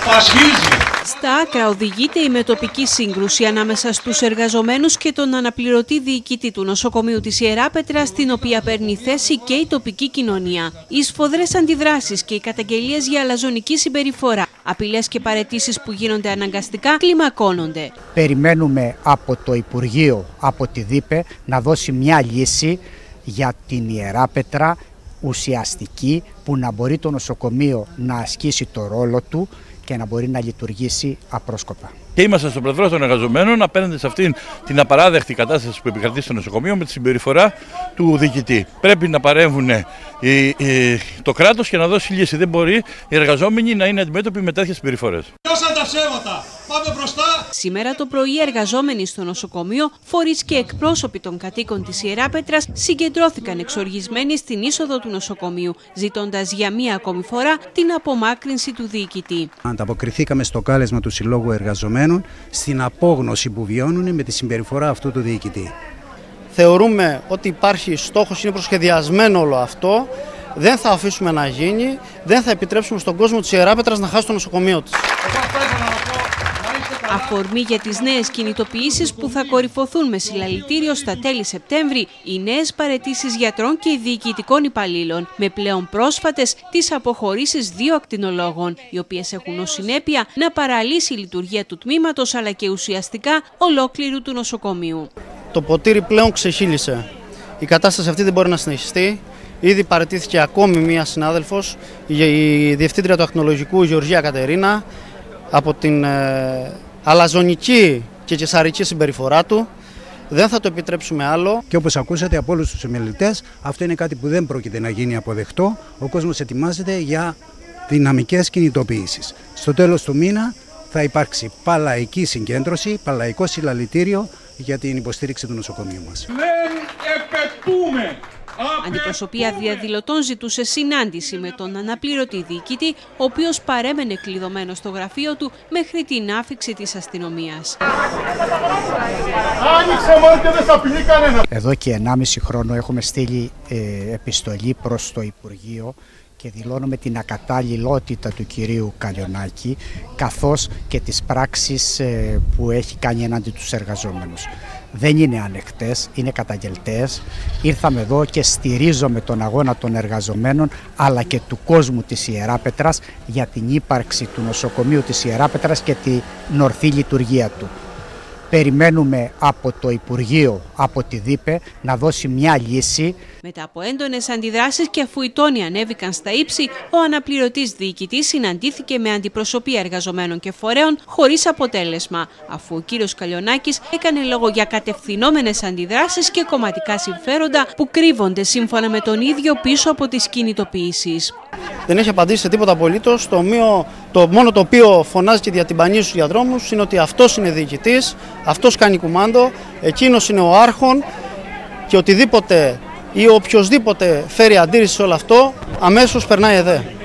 Πασχίζει. Στα άκρα οδηγείται η μετοπική σύγκρουση ανάμεσα στους εργαζομένους και τον αναπληρωτή διοικητή του νοσοκομείου της Ιεράπετρας, στην οποία παίρνει θέση και η τοπική κοινωνία. Οι σφοδρές αντιδράσεις και οι καταγγελίες για αλαζονική συμπεριφορά, απειλές και παραιτήσεις που γίνονται αναγκαστικά κλιμακώνονται. Περιμένουμε από το Υπουργείο, από τη ΔΥΠΕ, να δώσει μια λύση για την Ιεράπετρα ουσιαστική, που να μπορεί το νοσοκομείο να ασκήσει το ρόλο του και να μπορεί να λειτουργήσει απρόσκοπα. Και είμαστε στο πλευρό των εργαζομένων απέναντι σε αυτήν την απαράδεκτη κατάσταση που επικρατεί στο νοσοκομείο με τη συμπεριφορά του διοικητή. Πρέπει να παρέμβουν το κράτος και να δώσει λύση. Δεν μπορεί οι εργαζόμενοι να είναι αντιμέτωποι με τέτοιες συμπεριφορές. Τα ψέματα. Πάμε μπροστά. Σήμερα το πρωί, οι εργαζόμενοι στο νοσοκομείο, φορείς και εκπρόσωποι των κατοίκων της Ιεράπετρας συγκεντρώθηκαν εξοργισμένοι στην είσοδο του νοσοκομείου, ζητώντας για μία ακόμη φορά την απομάκρυνση του διοικητή. Ανταποκριθήκαμε στο κάλεσμα του Συλλόγου Εργαζομένων στην απόγνωση που βιώνουν με τη συμπεριφορά αυτού του διοικητή. Θεωρούμε ότι υπάρχει στόχος, είναι προσχεδιασμένο όλο αυτό. Δεν θα αφήσουμε να γίνει, δεν θα επιτρέψουμε στον κόσμο της Ιεράπετρας να χάσει το νοσοκομείο της. Αφορμή για τις νέες κινητοποιήσεις που θα κορυφωθούν με συλλαλητήριο στα τέλη Σεπτέμβρη, οι νέες παραιτήσεις γιατρών και διοικητικών υπαλλήλων, με πλέον πρόσφατες τις αποχωρήσεις 2 ακτινολόγων, οι οποίες έχουν ως συνέπεια να παραλύσει η λειτουργία του τμήματος αλλά και ουσιαστικά ολόκληρου του νοσοκομείου. Το ποτήρι πλέον ξεχύλισε. Η κατάσταση αυτή δεν μπορεί να συνεχιστεί. Ήδη παραιτήθηκε ακόμη μία συνάδελφος, η διευθύντρια του ακτινολογικού, η Γεωργία Κατερίνα, από την αλαζονική και καισαρική συμπεριφορά του. Δεν θα το επιτρέψουμε άλλο. Και όπως ακούσατε από όλους τους ομιλητές, αυτό είναι κάτι που δεν πρόκειται να γίνει αποδεκτό. Ο κόσμος ετοιμάζεται για δυναμικές κινητοποιήσεις. Στο τέλος του μήνα θα υπάρξει παλαϊκή συγκέντρωση, παλαϊκό συλλαλητήριο για την υποστήριξη του νοσοκομείου μας. Δεν επετούμε. Αντιπροσωπεία διαδηλωτών ζητούσε συνάντηση με τον αναπληρωτή διοικητή, ο οποίος παρέμενε κλειδωμένο στο γραφείο του μέχρι την άφιξη της αστυνομίας. Άνοιξε μόνο και δεν θα απειλεί κανένα. Εδώ και 1,5 χρόνο έχουμε στείλει επιστολή προς το Υπουργείο και δηλώνουμε την ακατάλληλότητα του κυρίου Καλιονάκη, καθώς και τις πράξεις που έχει κάνει εναντί τους εργαζόμενους. Δεν είναι ανεκτές, είναι καταγγελτές. Ήρθαμε εδώ και στηρίζομαι τον αγώνα των εργαζομένων αλλά και του κόσμου της Ιεράπετρας για την ύπαρξη του νοσοκομείου της Ιεράπετρας και την ορθή λειτουργία του. Περιμένουμε από το Υπουργείο, από τη ΔΥΠΕ, να δώσει μια λύση. Μετά από έντονες αντιδράσεις και αφού οι τόνοι ανέβηκαν στα ύψη, ο αναπληρωτής διοικητής συναντήθηκε με αντιπροσωπεία εργαζομένων και φορέων χωρίς αποτέλεσμα, αφού ο κύριος Καλιονάκης έκανε λόγο για κατευθυνόμενες αντιδράσεις και κομματικά συμφέροντα που κρύβονται σύμφωνα με τον ίδιο πίσω από τις κινητοποιήσεις. Δεν έχει απαντήσει σε τίποτα απολύτως. Το μόνο το οποίο φωνάζει και διατυμπανίζει στους διαδρόμους είναι ότι αυτός είναι διοικητής, αυτός κάνει κουμάντο, εκείνος είναι ο άρχον και οτιδήποτε ή οποιοσδήποτε φέρει αντίρρηση σε όλο αυτό αμέσως περνάει εδώ.